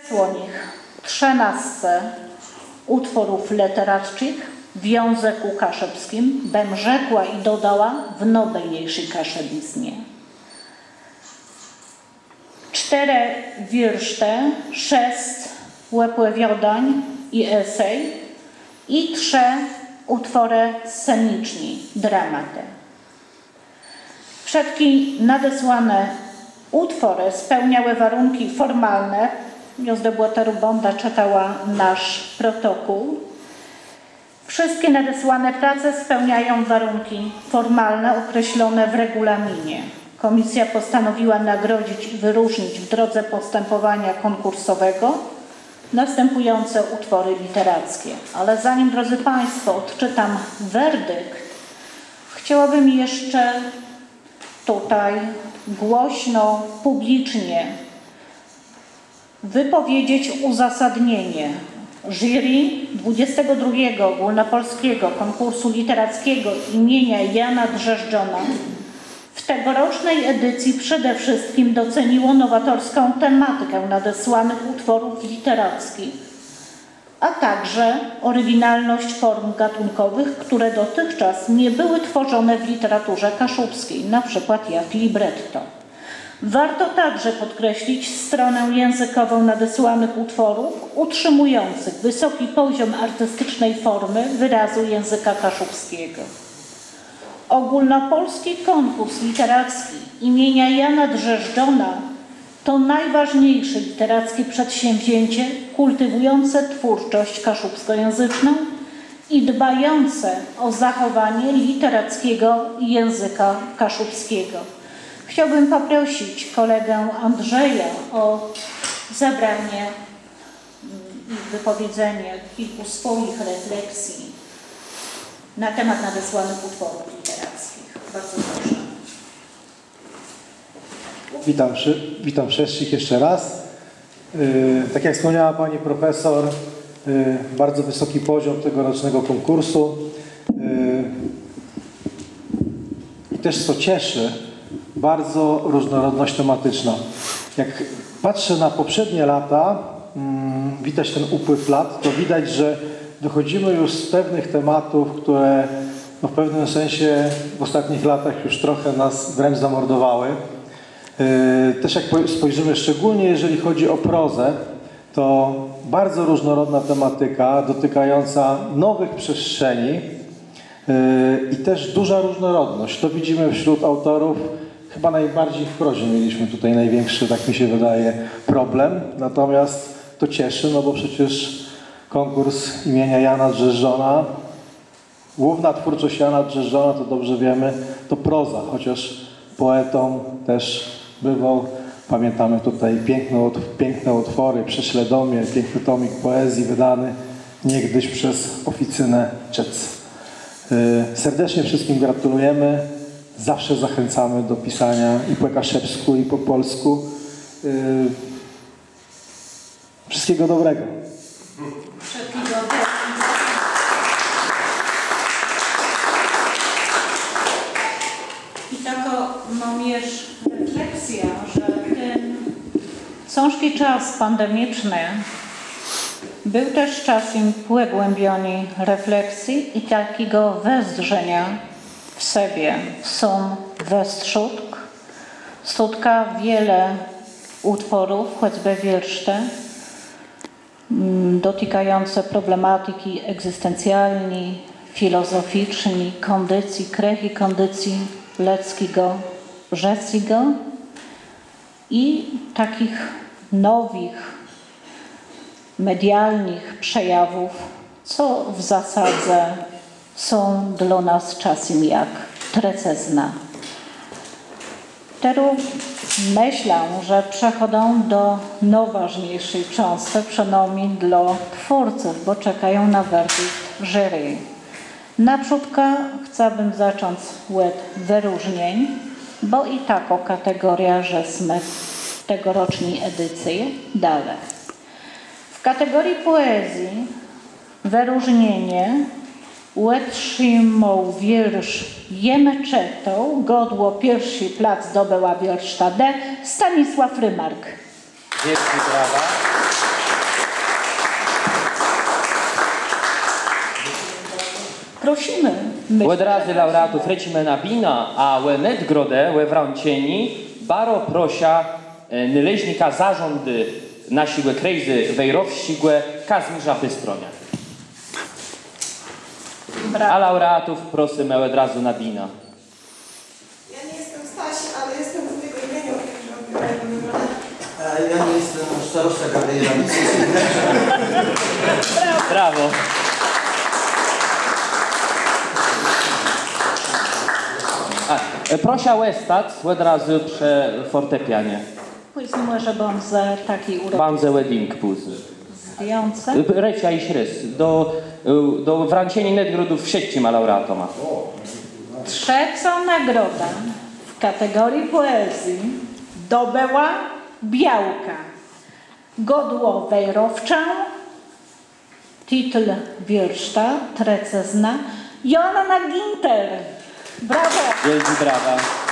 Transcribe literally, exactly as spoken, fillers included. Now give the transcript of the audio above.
Słonich trzynastce utworów literackich w języku kaszubskim, bym rzekła i dodała w nowniejszej kaszubizmie. Cztery wiersze, sześć opowiadań i esej i trzy utwory sceniczne, dramaty. Wszystkie nadesłane utwory spełniały warunki formalne. Jozdobuata Rubonda czytała nasz protokół. Wszystkie nadesłane prace spełniają warunki formalne określone w regulaminie. Komisja postanowiła nagrodzić i wyróżnić w drodze postępowania konkursowego następujące utwory literackie. Ale zanim, drodzy Państwo, odczytam werdykt, chciałabym jeszcze tutaj głośno, publicznie wypowiedzieć uzasadnienie. Jury dwudziestego drugiego ogólnopolskiego konkursu literackiego imienia Jana Drzeżdżona w tegorocznej edycji przede wszystkim doceniło nowatorską tematykę nadesłanych utworów literackich, a także oryginalność form gatunkowych, które dotychczas nie były tworzone w literaturze kaszubskiej, na przykład jak libretto. Warto także podkreślić stronę językową nadesłanych utworów, utrzymujących wysoki poziom artystycznej formy wyrazu języka kaszubskiego. Ogólnopolski konkurs literacki imienia Jana Drzeżdżona to najważniejsze literackie przedsięwzięcie kultywujące twórczość kaszubskojęzyczną i dbające o zachowanie literackiego języka kaszubskiego. Chciałbym poprosić kolegę Andrzeja o zabranie i wypowiedzenie kilku swoich refleksji na temat nadesłanych utworów literackich. Bardzo proszę. Witam, witam wszystkich jeszcze raz. Yy, tak jak wspomniała Pani Profesor, yy, bardzo wysoki poziom tegorocznego konkursu. Yy, I też co cieszy, bardzo różnorodność tematyczna. Jak patrzę na poprzednie lata, mm, widać ten upływ lat, to widać, że wychodzimy już z pewnych tematów, które no, w pewnym sensie w ostatnich latach już trochę nas wręcz zamordowały. Yy, też jak spojrzymy szczególnie, jeżeli chodzi o prozę, to bardzo różnorodna tematyka dotykająca nowych przestrzeni yy, i też duża różnorodność. To widzimy wśród autorów. Chyba najbardziej w prozie mieliśmy tutaj największy, tak mi się wydaje, problem. Natomiast to cieszy, no bo przecież konkurs imienia Jana Drzeżdżona, główna twórczość Jana Drzeżdżona, to dobrze wiemy, to proza, chociaż poetą też bywał. Pamiętamy tutaj piękne, piękne utwory, Prześladomie, piękny tomik poezji wydany niegdyś przez oficynę Czec. Serdecznie wszystkim gratulujemy. Zawsze zachęcamy do pisania i po kaszebsku, i po polsku. Yy, wszystkiego dobrego. Wszystkiego dobrego. I taką mam jeszcze refleksję, że ten ciężki czas pandemiczny był też czasem pogłębionej refleksji i takiego wezrzenia w sobie. Są westrzutk, stutka wiele utworów, choćby wiersze, dotykające problematyki egzystencjalnej, filozoficznej, kondycji, krech i kondycji ludzkiego, rzeczego i takich nowych, medialnych przejawów, co w zasadzie są dla nas czasem jak trecezna. Teraz myślę, że przechodzą do najważniejszej części, przynajmniej dla twórców, bo czekają na werdykt jury. Naprzód chciałabym zacząć od wyróżnień, bo i taką kategorię, żeśmy w tegorocznej edycji dali. W kategorii poezji wyróżnienie otrzymał wiersz Jemy czytał, godło pierwszy plac zdobyła wiersz D. Stanisław Rymark. Wielkie brawa. prosimy. Myślę, Od razy że laureatów recimy na bina, a we netgrodę, we wrącieni, baro prosia e, nyleźnika zarządy nasiłe krejzy wejrowścigłe Kazimierza Bystronia. Brawo. A laureatów prosimy od razu na bina. Ja nie jestem Staś, ale jestem w tego imieniu, także odbierają nagrodę. A ja nie jestem starosta Gabriela. Brawo. A, e, prosia Westat od razu przy fortepianie. Powiedzmy, że bym za taki urok Banze wedding puzy. zdjące. Recia i śrys. Do, do wrącieni netgrodów w sieci ma laureatoma. Trzecia nagroda w kategorii poezji dobyła Białka. Godło Wejrowczę, tytuł wiersza, trecezna, Joanna Ginter. Brawo! Wielki brawa.